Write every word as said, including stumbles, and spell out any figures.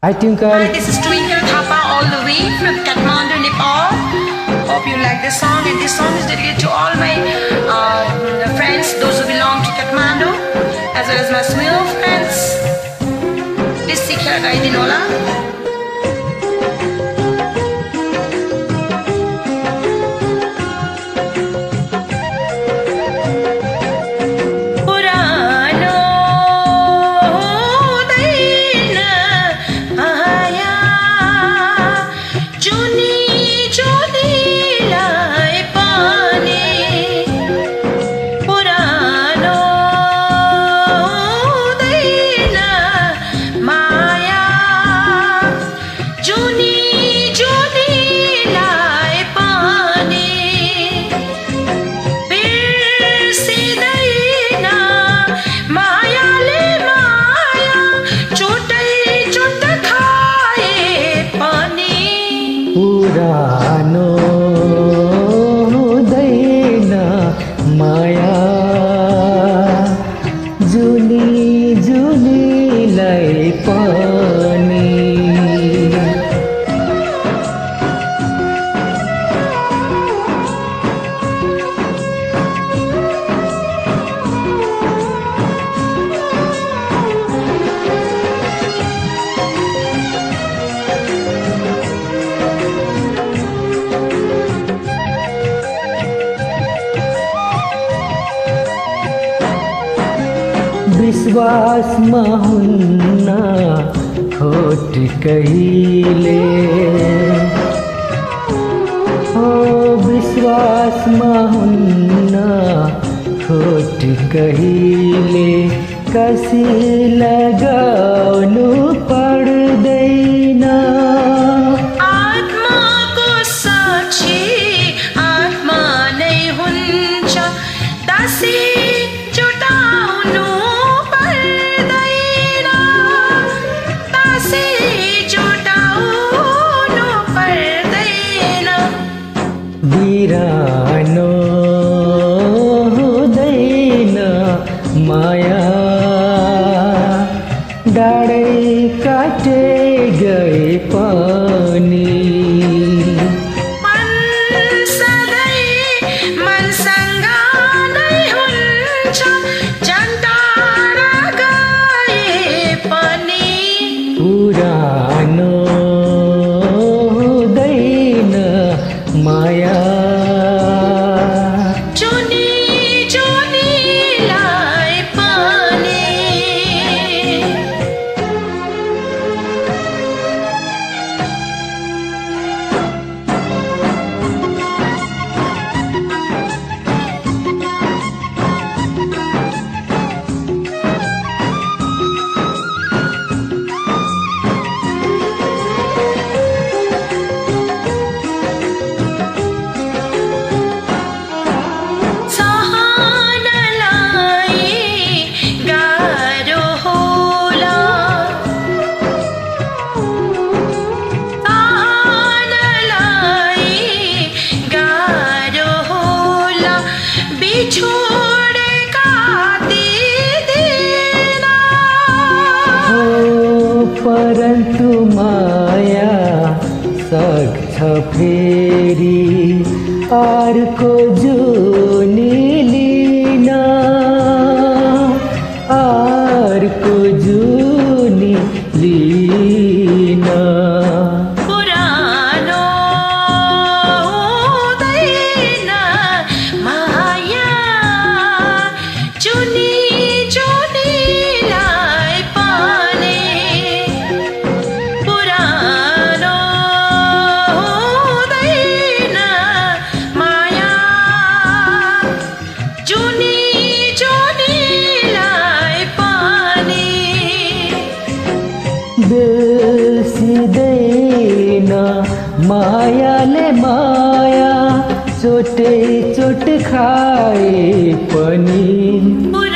Hi Twinkle. Hi, this is Twinkle Thapa all the way from Kathmandu, Nepal. Hope you like this song, and this song is dedicated to all my uh, friends, those who belong to Kathmandu, as well as my Smil friends. Please seek your guidance, Ola. पुरानो हुँदैन माया जुनी जुनीलाई पनि विश्वासमा हुन्न खोट कहिले हो विश्वासमा हुन्न खोट कहिले कसी लगाउनु पर्दैन आत्माको साक्षी आत्मा नै हुन्छ दासी पुरानो हुँदैन माया डाँडै काटे गए पनि मन सधैँ मनसँग नै हुन्छ जन्टारा गए पनि पुरानो हुँदैन माया परन्तु माया सक्छ फेरि अर्को जुनी लिन अर्को जुनी लिन पुरानो हुँदैन माया जुनी जुनीलाई पनि पुरानो हुँदैन माया जुनी जुनीलाई पनि बिर्सिँदैन मायाले माया चोटे चोट खाए पनि